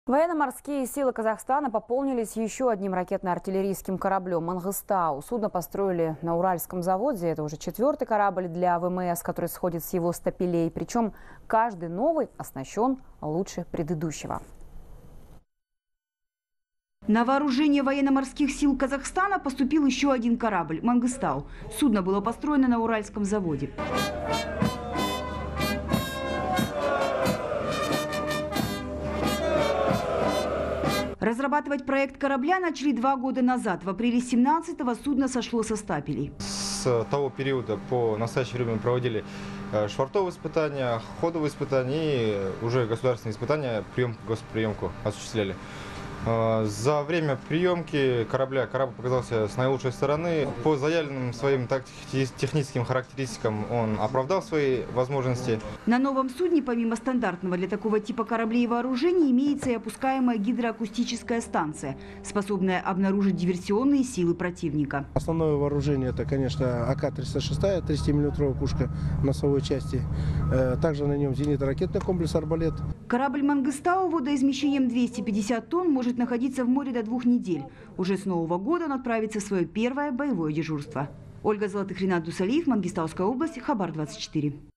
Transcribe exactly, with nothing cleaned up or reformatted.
Военно-морские силы Казахстана пополнились еще одним ракетно-артиллерийским кораблем «Мангыстау». Судно построили на Уральском заводе. Это уже четвертый корабль для ВМС, который сходит с его стапелей. Причем каждый новый оснащен лучше предыдущего. На вооружение военно-морских сил Казахстана поступил еще один корабль «Мангыстау». Судно было построено на Уральском заводе. Разрабатывать проект корабля начали два года назад. В апреле семнадцатого судно сошло со стапелей. С того периода по настоящее время мы проводили швартовые испытания, ходовые испытания и уже государственные испытания, приемку, госприемку осуществляли. За время приемки корабля корабль показался с наилучшей стороны. По заявленным своим техническим характеристикам он оправдал свои возможности. На новом судне, помимо стандартного для такого типа кораблей и вооружений, имеется и опускаемая гидроакустическая станция, способная обнаружить диверсионные силы противника. Основное вооружение – это, конечно, А К триста шесть, тридцатимиллиметровая пушка носовой части. Также на нем зенитно-ракетный комплекс «Арбалет». Корабль «Мангыстау» водоизмещением двести пятьдесят тонн может находиться в море до двух недель. Уже с Нового года он отправится в свое первое боевое дежурство. Ольга Золотых, Ринат Дусалиев, Мангистауская область, Хабар двадцать четыре.